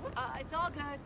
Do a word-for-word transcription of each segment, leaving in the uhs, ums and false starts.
Uh, it's all good.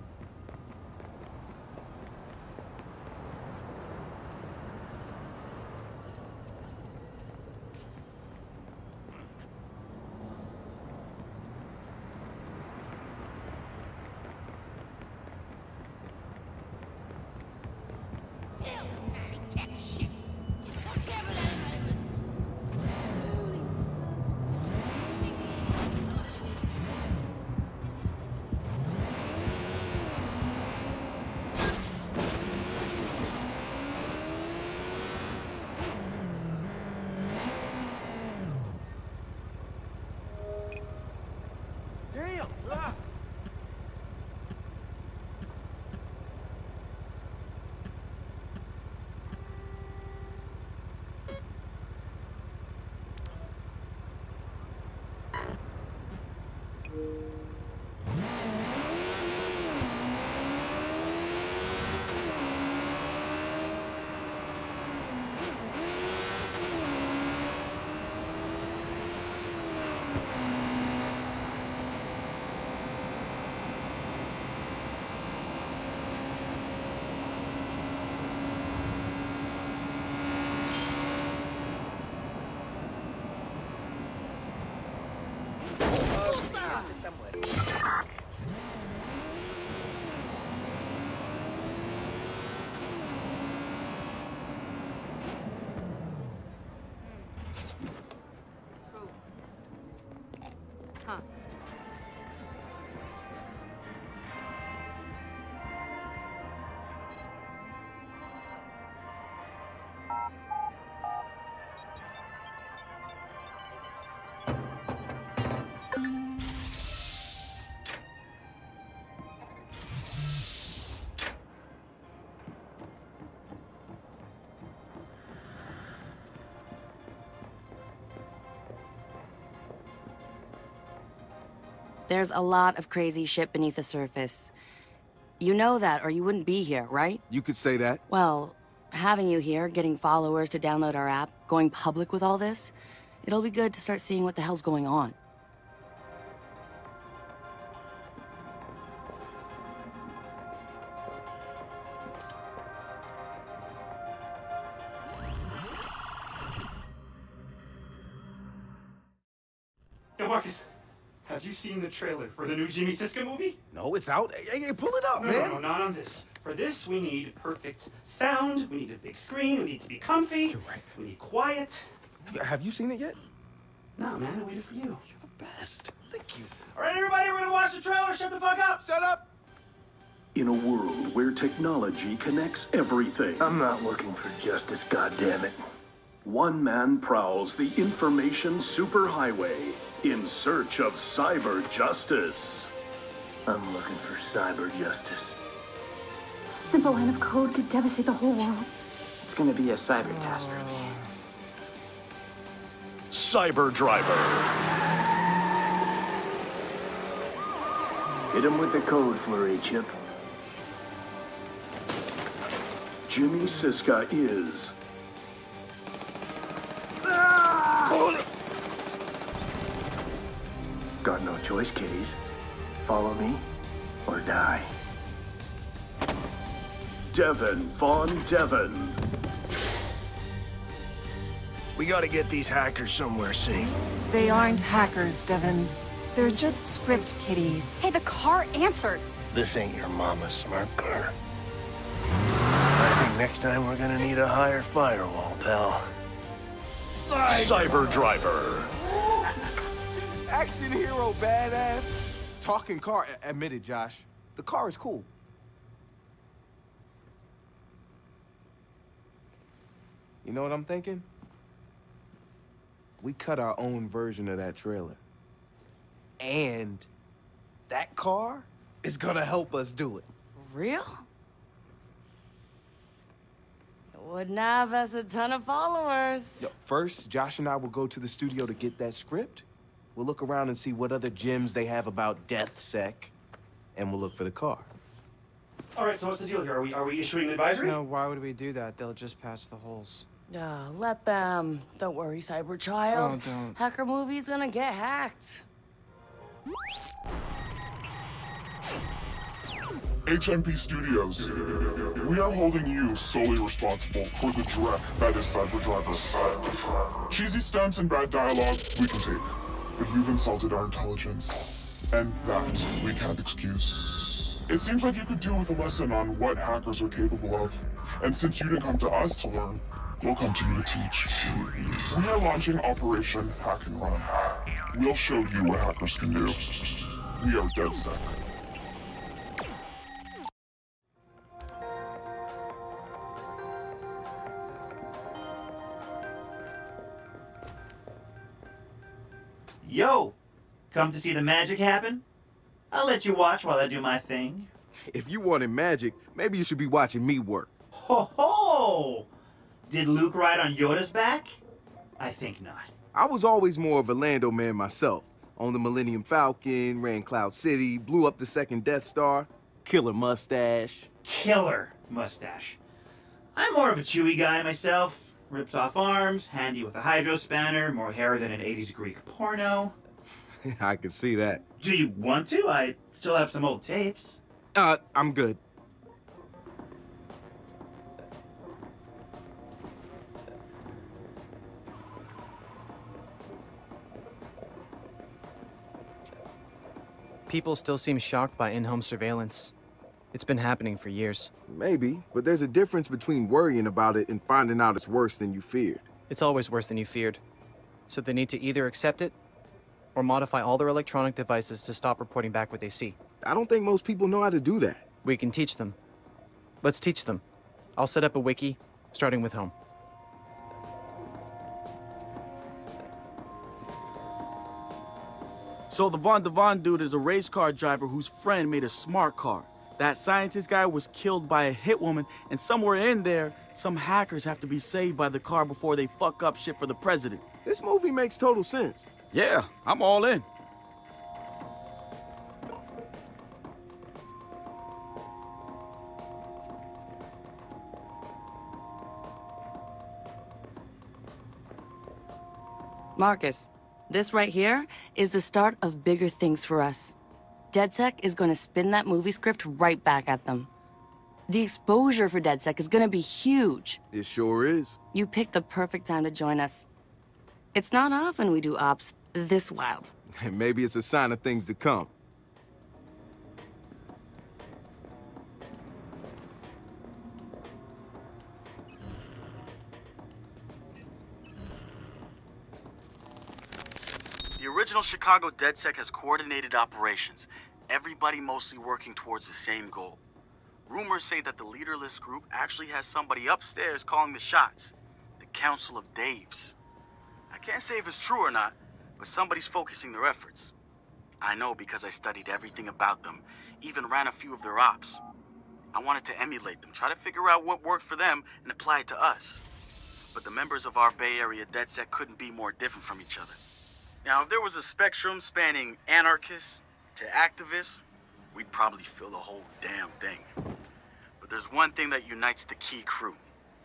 There's a lot of crazy shit beneath the surface. You know that, or you wouldn't be here, right? You could say that. Well, having you here, getting followers to download our app, going public with all this, it'll be good to start seeing what the hell's going on. Yo, Marcus. Have you seen the trailer for the new Jimmy Siska movie? No, it's out. Hey, hey, pull it up, no, man. No, no, not on this. For this, we need perfect sound. We need a big screen. We need to be comfy. You're right. We need quiet. Have you seen it yet? No, man. I waited for you. You're the best. Thank you. All right, everybody, we're gonna watch the trailer. Shut the fuck up. Shut up. In a world where technology connects everything, I'm not looking for justice, goddammit. one man prowls the information superhighway in search of cyber justice. I'm looking for cyber justice. Simple line of code could devastate the whole world. It's gonna be a cyber catastrophe. Cyber Driver. Hit him with the code flurry, Chip. Jimmy Siska is... Got no choice, kiddies. Follow me, or die. Devin Von Devin. We gotta get these hackers somewhere safe. They aren't hackers, Devin. They're just script kiddies. Hey, the car answered. This ain't your mama's smart car. I think next time we're gonna need a higher firewall, pal. Cyber Driver. Action hero, badass. Talking car. Admit it, Josh. The car is cool. You know what I'm thinking? We cut our own version of that trailer. And that car is gonna help us do it. Real? It wouldn't have us a ton of followers. Yo, first, Josh and I will go to the studio to get that script. We'll look around and see what other gems they have about DedSec, and we'll look for the car. All right, so what's the deal here? Are we are we issuing an advisory? No, why would we do that? They'll just patch the holes. Uh, let them. Don't worry, cyber child. Oh, don't. Hacker movie's gonna get hacked. H M P Studios, we are holding you solely responsible for the dreck that is Cyber Driver. Cheesy stunts and bad dialogue, we can take. But you've insulted our intelligence, and that we can't excuse. It seems like you could do with a lesson on what hackers are capable of. And since you didn't come to us to learn, we'll come to you to teach. We are launching Operation Hack and Run. We'll show you what hackers can do. We are DedSec. Yo! Come to see the magic happen? I'll let you watch while I do my thing. If you wanted magic, maybe you should be watching me work. Ho ho! Did Luke ride on Yoda's back? I think not. I was always more of a Lando man myself. On the Millennium Falcon, ran Cloud City, blew up the second Death Star, killer mustache. Killer mustache. I'm more of a Chewie guy myself. Rips off arms, handy with a hydro spanner, more hair than an eighties Greek porno. I can see that. Do you want to? I still have some old tapes. Uh, I'm good. People still seem shocked by in-home surveillance. It's been happening for years. Maybe, but there's a difference between worrying about it and finding out it's worse than you feared. It's always worse than you feared. So they need to either accept it or modify all their electronic devices to stop reporting back what they see. I don't think most people know how to do that. We can teach them. Let's teach them. I'll set up a wiki, starting with home. So the Von Devon dude is a race car driver whose friend made a smart car. That scientist guy was killed by a hit woman, and somewhere in there, some hackers have to be saved by the car before they fuck up shit for the president. This movie makes total sense. Yeah, I'm all in. Marcus, this right here is the start of bigger things for us. DedSec is going to spin that movie script right back at them. The exposure for DedSec is going to be huge. It sure is. You picked the perfect time to join us. It's not often we do ops this wild. And maybe it's a sign of things to come. The original Chicago DedSec has coordinated operations, everybody mostly working towards the same goal. Rumors say that the leaderless group actually has somebody upstairs calling the shots, the Council of Daves. I can't say if it's true or not, but somebody's focusing their efforts. I know because I studied everything about them, even ran a few of their ops. I wanted to emulate them, try to figure out what worked for them and apply it to us. But the members of our Bay Area DedSec couldn't be more different from each other. Now, if there was a spectrum spanning anarchists to activists, we'd probably fill the whole damn thing. But there's one thing that unites the key crew.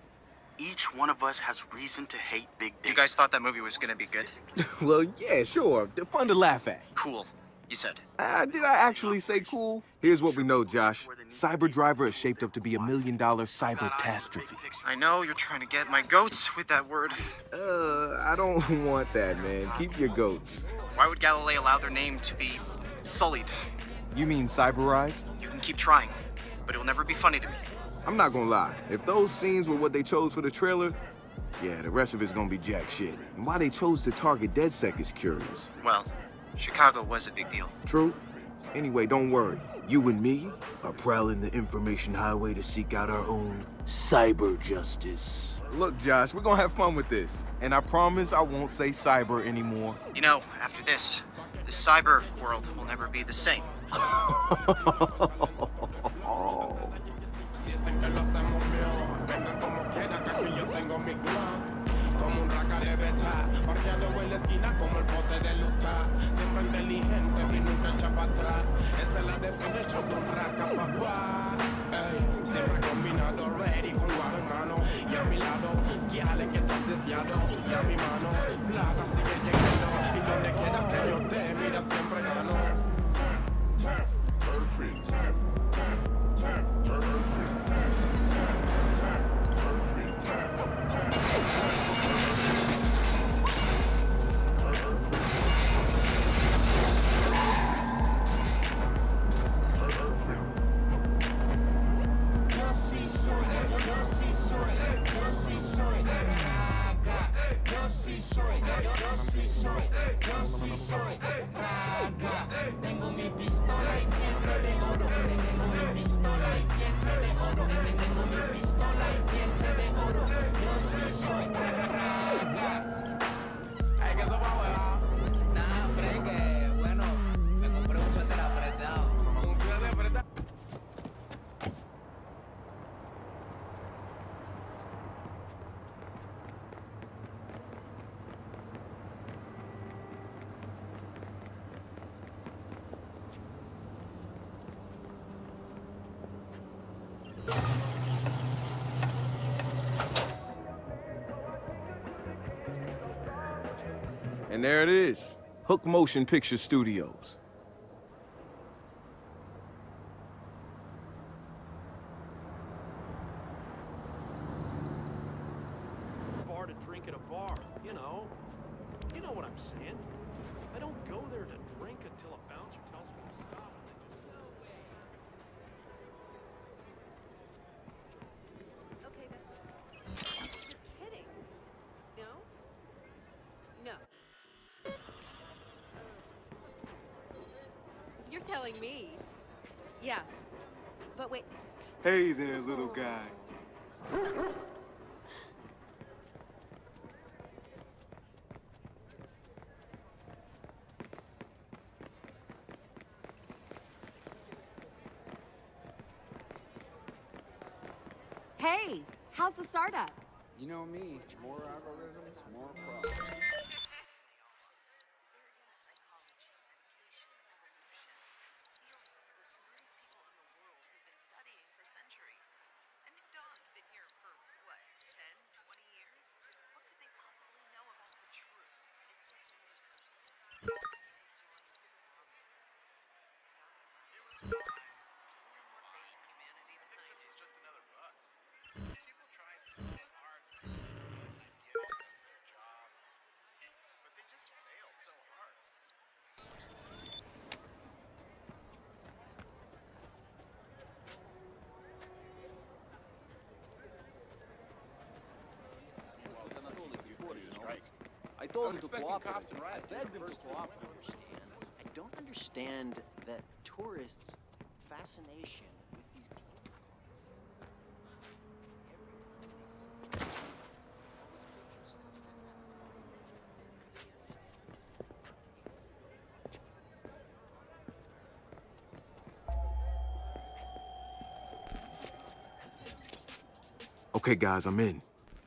Each one of us has reason to hate big data. You guys thought that movie was gonna be good? Well, yeah, sure. They're fun to laugh at. Cool, you said. Uh, did I actually say cool? Here's what we know, Josh. Cyber Driver is shaped up to be a million dollar cyber catastrophe. I know you're trying to get my goats with that word. Uh, I don't want that, man. Keep your goats. Why would Galilei allow their name to be sullied? You mean cyberized? You can keep trying, but it will never be funny to me. I'm not gonna lie. If those scenes were what they chose for the trailer, yeah, the rest of it's gonna be jack shit. And why they chose to target DedSec is curious. Well, Chicago was a big deal. True. Anyway, don't worry. You and me are prowling the information highway to seek out our own cyber justice. Look, Josh, we're gonna have fun with this. And I promise I won't say cyber anymore. You know, after this, the cyber world will never be the same. Perfect. soy, yo sí soy, yo sí soy raga. Tengo mi pistola y diente de oro. Tengo mi pistola y diente de oro. Tengo mi pistola y diente de oro. Yo sí soy raga. Ay, ¿qué sopa, weón? Nah, freque. Bueno, me compré un suéter apretado. Un suéter apretado. And there it is, Hook Motion Picture Studios. Bar to drink at a bar, you know. You know what I'm saying. I don't go there to drink until a bouncer tells me to stop. Okay, that's... You're kidding. No? No. You're telling me. Yeah. But wait. Hey there, little guy. Hey, how's the startup? You know me, more algorithms, more problems. I told him to cooperate. I begged him to cooperate. I don't understand that tourists' fascination with these Okay, guys, I'm in.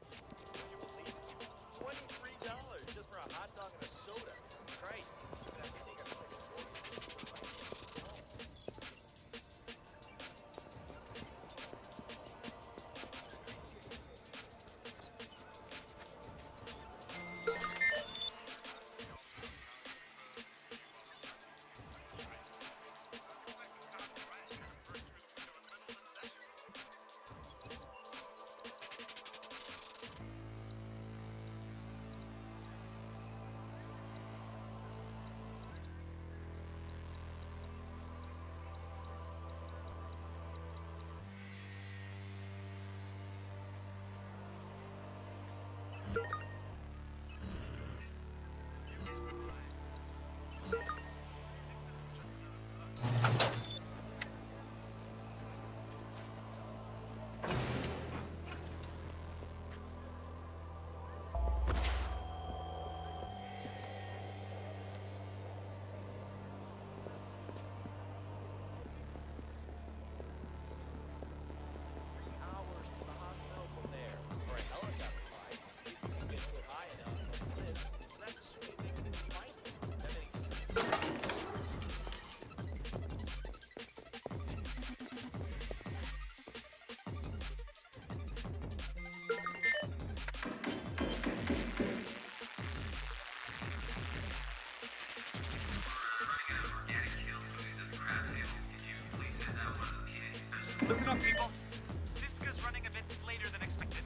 Listen up, people. Tezcas running a bit later than expected.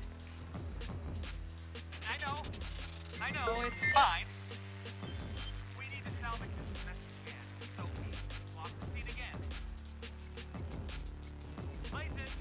I know. I know, it's fine. We need to salvage this as best we can, so we lock the seat again. Places.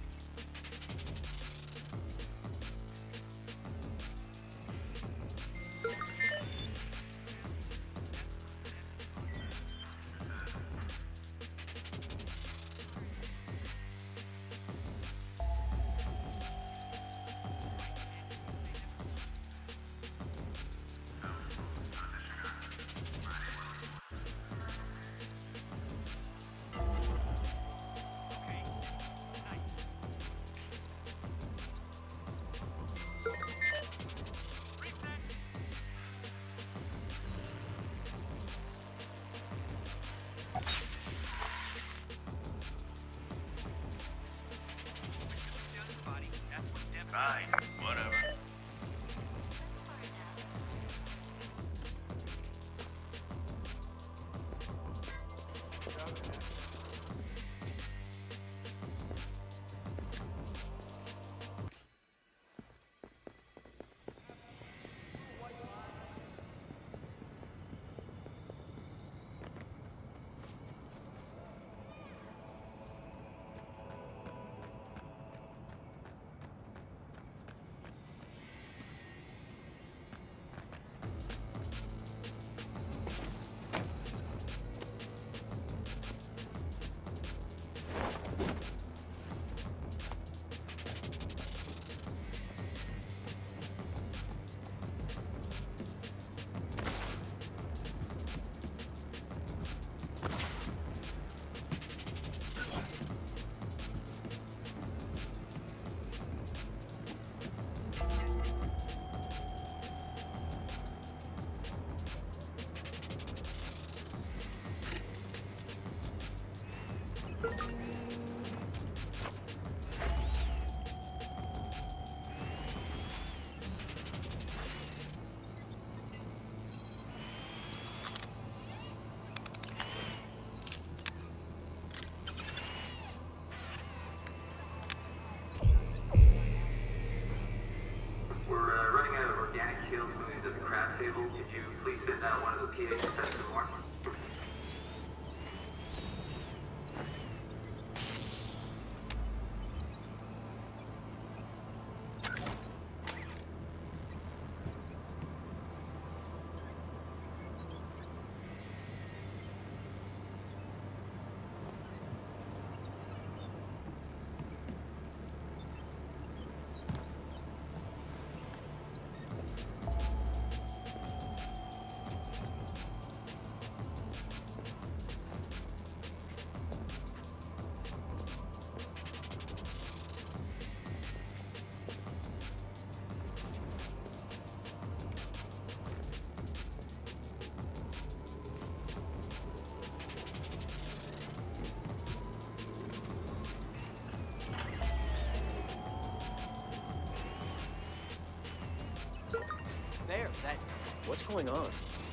What's going on?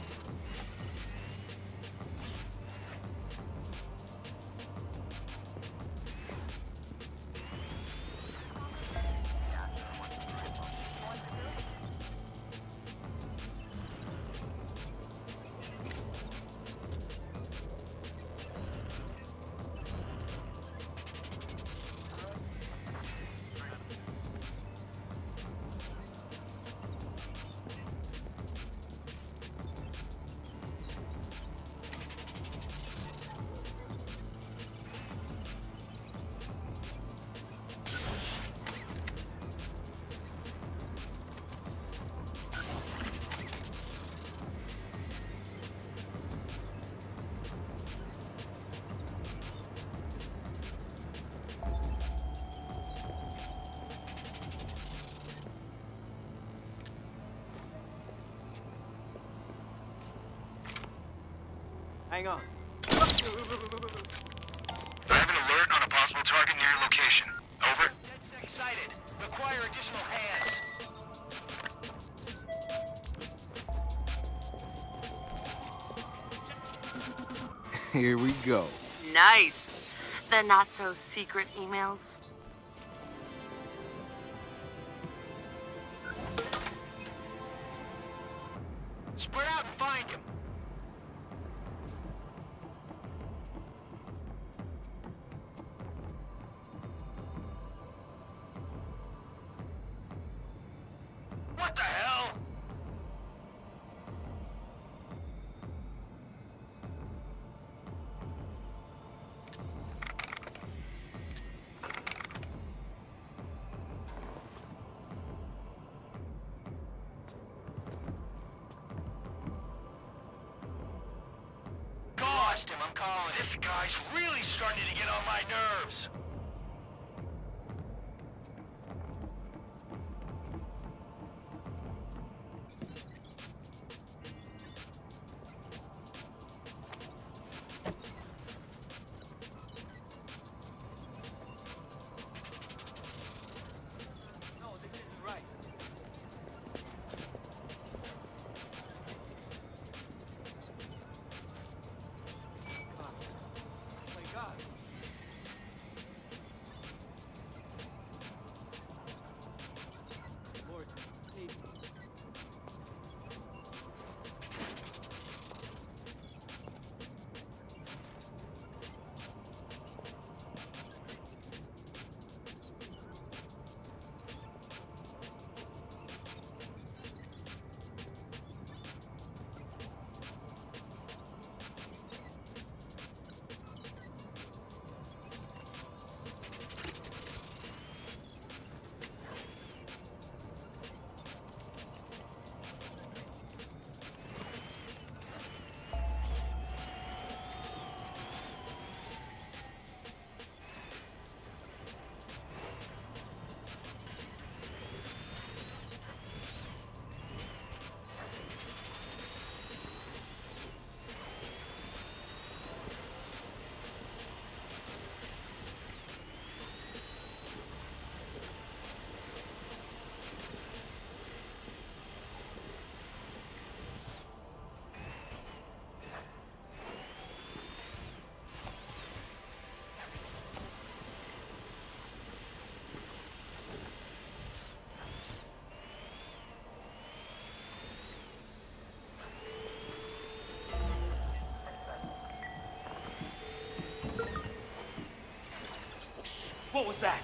Hang on. I have an alert on a possible target near your location. Over. DedSec sighted. Require additional hands. Here we go. Nice. The not-so-secret emails. Spread out and find him. What the hell? Lost him, I'm calling. This guy's really starting to get on my nerves. No, this isn't right. God. Oh my God. Lord, save me. What was that?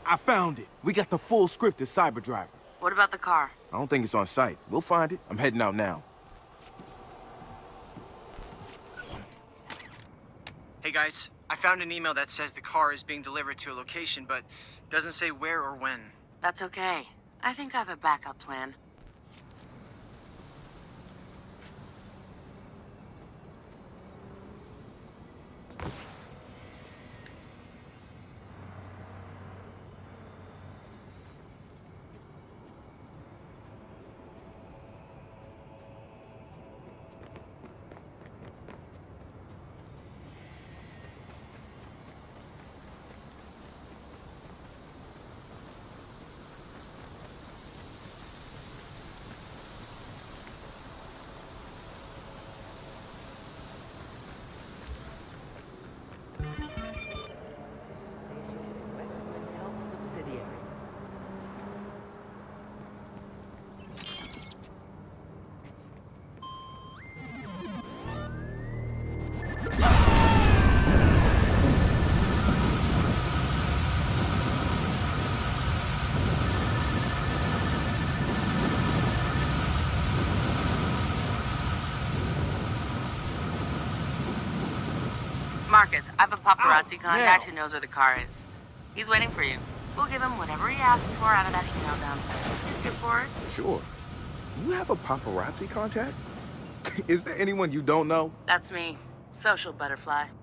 I found it. We got the full script to Cyberdriver. What about the car? I don't think it's on site. We'll find it. I'm heading out now. Hey guys, I found an email that says the car is being delivered to a location, but doesn't say where or when. That's okay. I think I have a backup plan. Marcus, I have a paparazzi Ow, contact now. who knows where the car is. He's waiting for you. We'll give him whatever he asks for out of that email dump. Just get for it. Sure. You have a paparazzi contact? Is there anyone you don't know? That's me. Social butterfly.